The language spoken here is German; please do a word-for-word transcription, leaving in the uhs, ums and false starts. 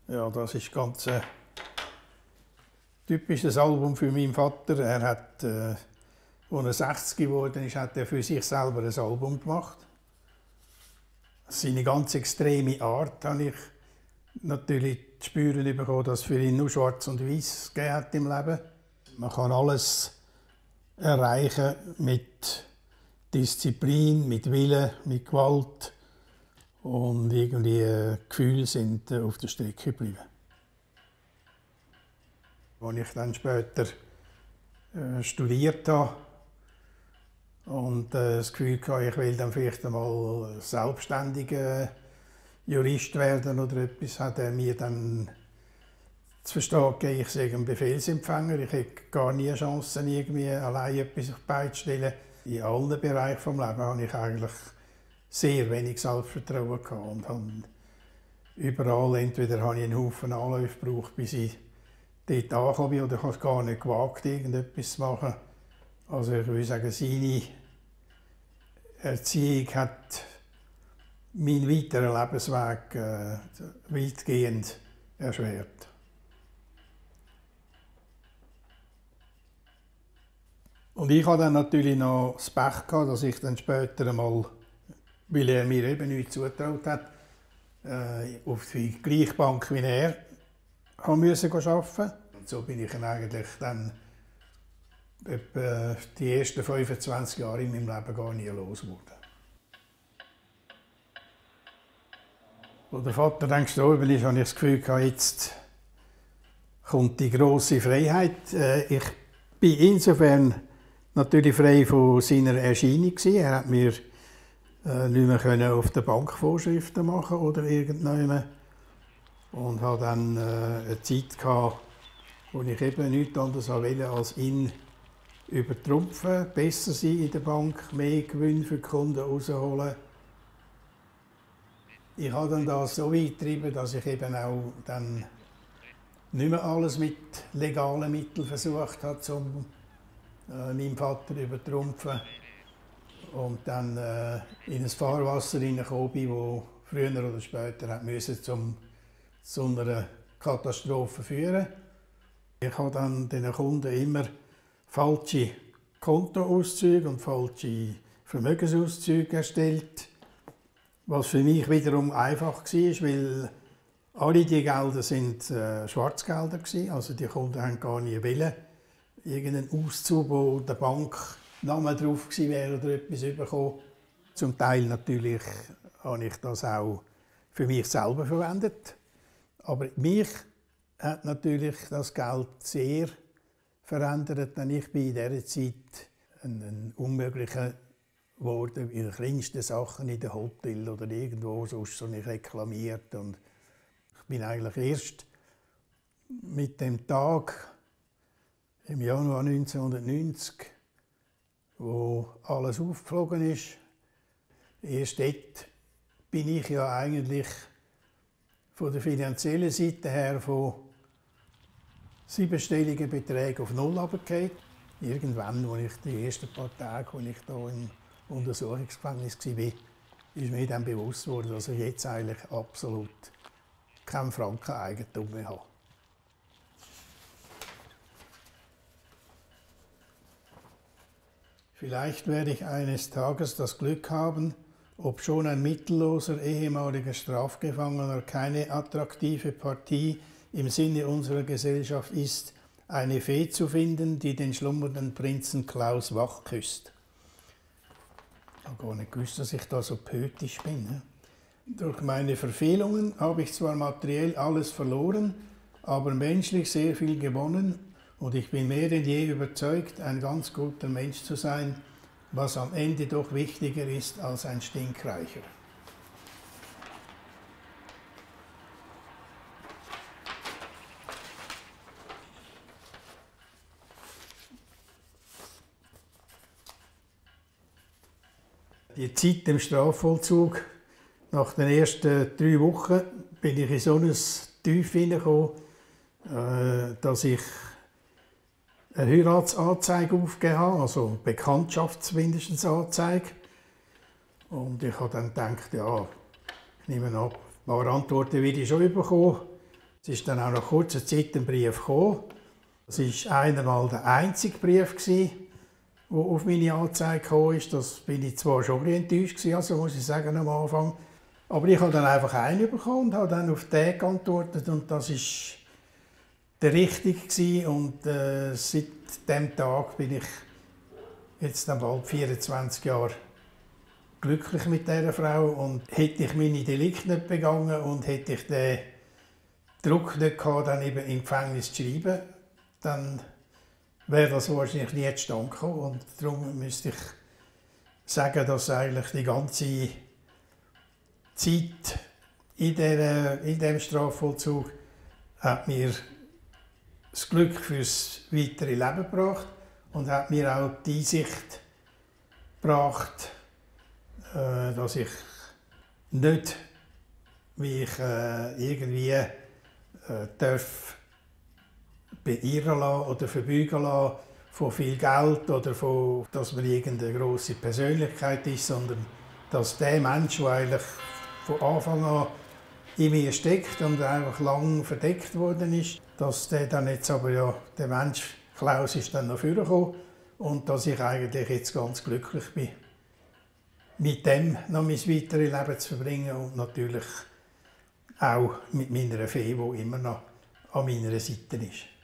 Ja, das ist ganz ein typisches Album für meinen Vater. Er hat, äh, als er sechzig geworden ist, hat er für sich selber ein Album gemacht. Seine ganz extreme Art habe ich natürlich zu spüren bekommen, dass es für ihn nur Schwarz und Weiß gegeben hat im Leben. Man kann alles erreichen mit Disziplin, mit Willen, mit Gewalt. Und irgendwie äh, Gefühle sind äh, auf der Strecke geblieben. Als ich dann später äh, studiert habe und äh, das Gefühl hatte, ich will dann vielleicht einmal selbstständiger Jurist werden oder etwas, hat er mir dann zu verstehen gegeben, ich sei ein Befehlsempfänger. Ich hätte gar nie Chancen, irgendwie allein etwas auf die Beine zu stellen. In allen Bereichen des Lebens habe ich eigentlich sehr wenig Selbstvertrauen gehabt und habe überall, entweder habe ich einen Haufen Anläufe gebraucht, bis ich dort angekommen bin, oder ich habe es gar nicht gewagt, irgendetwas zu machen. Also ich würde sagen, seine Erziehung hat meinen weiteren Lebensweg äh, weitgehend erschwert. Und ich hatte dann natürlich noch das Pech gehabt, dass ich dann später einmal, weil er mir eben nichts zugetraut hat, äh, auf die gleiche Bank wie er haben müssen arbeiten. Und so bin ich dann eigentlich dann etwa die ersten fünfundzwanzig Jahre in meinem Leben gar nie los geworden. Als der Vater dann gestorben ist, hatte ich das Gefühl, jetzt kommt die grosse Freiheit. Ich bin insofern natürlich frei von seiner Erscheinung. Er hat mir äh, nicht mehr auf der Bank Vorschriften machen oder irgendjemand. Und hatte dann äh, eine Zeit gehabt, wo ich eben nichts anderes wollte, als ihn übertrumpfen, besser sein in der Bank, mehr Gewinn für die Kunden rausholen. Ich habe dann das so weit getrieben, dass ich eben auch dann nicht mehr alles mit legalen Mitteln versucht habe, um äh, meinen Vater zu übertrumpfen. Und dann äh, in ein Fahrwasser hineingekommen bin, das früher oder später hat müssen, zum, zu einer Katastrophe führen. Ich habe dann den Kunden immer falsche Kontoauszüge und falsche Vermögensauszüge erstellt, was für mich wiederum einfach war, weil alle diese Gelder sind äh, Schwarzgelder waren. Also die Kunden haben gar nicht wollen, irgendeinen Auszug, wo der Bank Name drauf gewesen wäre oder etwas bekommen. Zum Teil natürlich habe ich das auch für mich selber verwendet. Aber mich hat natürlich das Geld sehr verändert, denn ich bin in dieser Zeit ein, ein Unmöglicher geworden, in den kleinsten Sachen in den Hotel oder irgendwo sonst so nicht reklamiert. Und ich bin eigentlich erst mit dem Tag im Januar neunzehnhundertneunzig, wo alles aufgeflogen ist, erst dort bin ich ja eigentlich von der finanziellen Seite her von siebenstelligen Beträgen auf null runtergefallen. Irgendwann, als ich die ersten paar Tage, als ich hier im Untersuchungsgefängnis war, ist mir dann bewusst geworden, dass ich jetzt eigentlich absolut kein Franken Eigentum mehr habe. Vielleicht werde ich eines Tages das Glück haben, obschon ein mittelloser ehemaliger Strafgefangener keine attraktive Partie im Sinne unserer Gesellschaft ist, eine Fee zu finden, die den schlummernden Prinzen Klaus wach küsst. Ich habe gar nicht gewusst, dass ich da so poetisch bin. Ne? Durch meine Verfehlungen habe ich zwar materiell alles verloren, aber menschlich sehr viel gewonnen. Und ich bin mehr denn je überzeugt, ein ganz guter Mensch zu sein, was am Ende doch wichtiger ist als ein Stinkreicher. Die Zeit im Strafvollzug, nach den ersten drei Wochen, bin ich in so ein Tief hineingekommen, dass ich eine Heiratsanzeige aufgegeben habe, also Bekanntschafts-Anzeige. Und ich habe dann gedacht, ja, ich nehme an, ein paar Antworten werde ich schon bekommen. Es ist dann auch nach kurzer Zeit ein Brief gekommen. Das war einmal der einzige Brief, der auf meine Anzeige kam. Das bin ich zwar schon ein bisschen enttäuscht, also muss ich sagen, am Anfang. Aber ich habe dann einfach einen bekommen und habe dann auf den geantwortet. Und das war der richtige. Und äh, seit diesem Tag bin ich jetzt dann bald vierundzwanzig Jahre glücklich mit dieser Frau. Und hätte ich meine Delikte nicht begangen und hätte ich den Druck nicht gehabt, dann eben im Gefängnis zu schreiben, dann wäre das wahrscheinlich nie zustande gekommen. Und darum müsste ich sagen, dass eigentlich die ganze Zeit in, der, in diesem Strafvollzug hat mir das Glück fürs weitere Leben gebracht und hat mir auch die Einsicht gebracht, äh, dass ich nicht, wie ich äh, irgendwie äh, darf beirren lassen oder verbeugen lassen von viel Geld oder von, dass man irgendeine grosse Persönlichkeit ist, sondern dass der Mensch, der eigentlich von Anfang an in mir steckt und einfach lang verdeckt worden ist, dass der dann jetzt aber ja, der Mensch Klaus ist dann noch vorgekommen und dass ich eigentlich jetzt ganz glücklich bin, mit dem noch mein weiteres Leben zu verbringen und natürlich auch mit meiner Fee, die immer noch an meiner Seite ist.